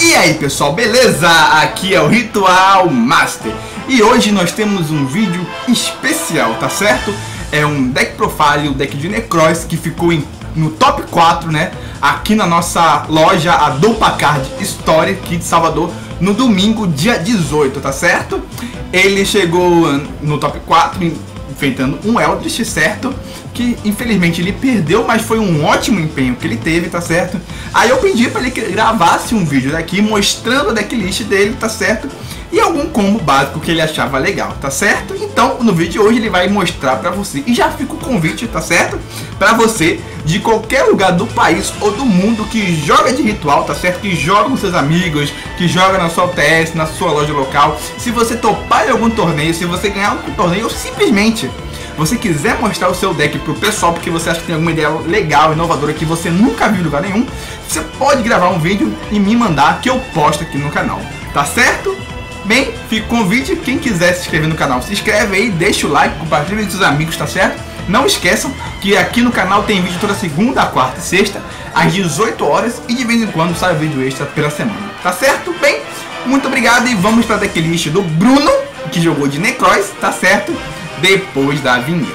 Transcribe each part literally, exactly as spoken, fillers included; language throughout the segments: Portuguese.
E aí pessoal, beleza? Aqui é o Ritual Master e hoje nós temos um vídeo especial, tá certo? É um deck profile, o deck de Necroz que ficou em, no top quatro, né? Aqui na nossa loja, a Dupacard Store aqui de Salvador, no domingo, dia dezoito, tá certo? Ele chegou no top quatro enfrentando um Eldritch, certo? Que infelizmente ele perdeu, mas foi um ótimo empenho que ele teve, tá certo? Aí eu pedi para ele que gravasse um vídeo daqui mostrando a decklist dele, tá certo? E algum combo básico que ele achava legal, tá certo? Então no vídeo de hoje ele vai mostrar para você. E já fica o convite, tá certo? Para você de qualquer lugar do país ou do mundo que joga de ritual, tá certo? Que joga com seus amigos, que joga na sua U T S, na sua loja local. Se você topar em algum torneio, se você ganhar algum torneio ou simplesmente você quiser mostrar o seu deck pro pessoal porque você acha que tem alguma ideia legal, inovadora que você nunca viu em lugar nenhum, você pode gravar um vídeo e me mandar que eu posto aqui no canal, tá certo? Bem, fica o convite, quem quiser se inscrever no canal, se inscreve aí, deixa o like, compartilha com seus amigos, tá certo? Não esqueçam que aqui no canal tem vídeo toda segunda, quarta e sexta, às dezoito horas, e de vez em quando sai vídeo extra pela semana, tá certo? Bem, muito obrigado e vamos para a decklist do Bruno, que jogou de Necroz, tá certo? Depois da vinheta.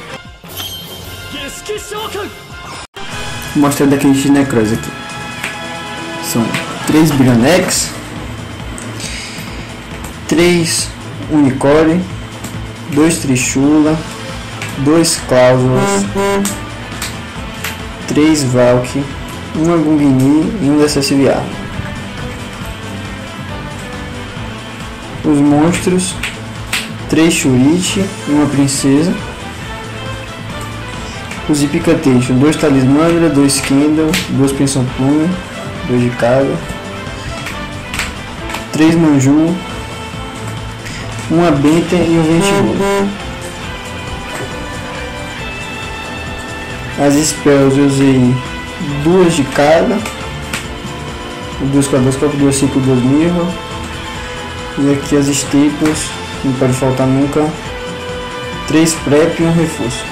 Vou mostrar daquele de Necroz aqui. São três Brionex, três Unicore, dois Trishula, dois Cláusulas, três Valk, uma Gungni e um D C S V A. Os monstros: três Shurite e uma princesa. Os Ipicatation: dois Talismandra, dois Kendall, duas Pensão Plume, dois de cada. três Manju, uma Benten e um Ventirola. As Spells eu usei duas de cada, duas Quadroscópio, duas Ciclo, duas Mirror. E aqui as Staples, não pode faltar nunca, três Prep e um Reforço.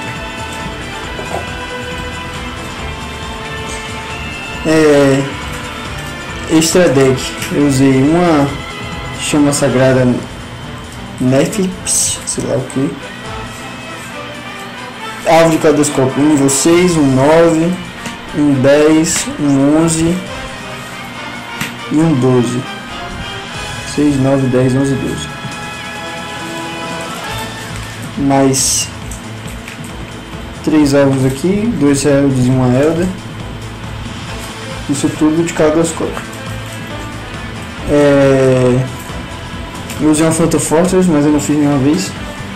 É, extra deck, eu usei uma Chama Sagrada Neflips, sei lá o que. Alvo de Cadoscópio, um nível seis, um nove, um dez, um onze e um doze. seis, nove, dez, onze, doze. Mais três alvos aqui, dois Heralds e uma Elder. Isso tudo de Cadoscópio. É... Eu usei uma Phantom Fortress, mas eu não fiz nenhuma vez.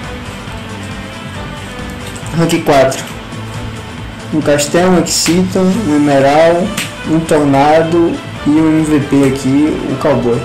Rank quatro. Um Castelo, um Exciton, um Emerald, um Tornado e um M V P aqui, o Cowboy.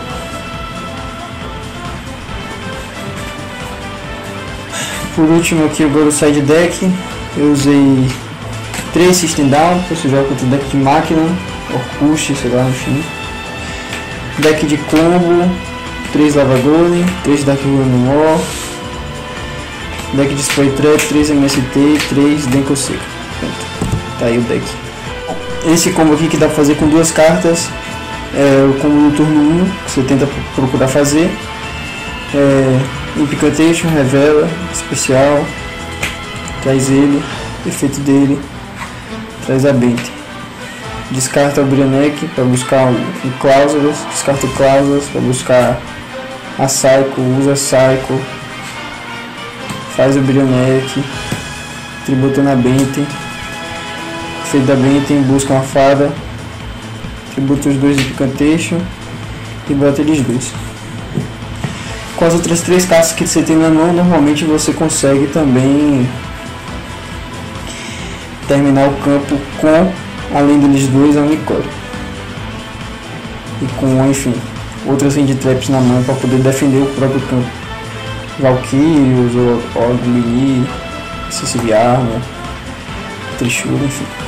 Por último aqui agora o side deck. Eu usei três System Down, você joga contra o deck de máquina, Orcush, sei lá, enfim. Deck de combo, três Lava Golem, três Dark Rune War, deck de Spray Trap, três M S T e três Denko Seca. Pronto, tá aí o deck. Esse combo aqui que dá pra fazer com duas cartas é o combo do turno um, que você tenta procurar fazer. É, Incantation, revela, especial, traz ele, efeito dele, traz a Benten. Descarta o Brioneck para buscar um, um Cláusulas, descarta o Cláusulas para buscar a Psycho, usa a Psycho, faz o Brioneck, tributa na Benten, efeito da Benten, busca uma fada, tributa os dois de Incantation e bota eles dois. Com as outras três cartas que você tem na mão, normalmente você consegue também terminar o campo com, além deles dois, a Unicore. E com, enfim, outras Hand Traps na mão para poder defender o próprio campo. Valkyrios, ou Ogni, C C V A, né? Trishula, enfim.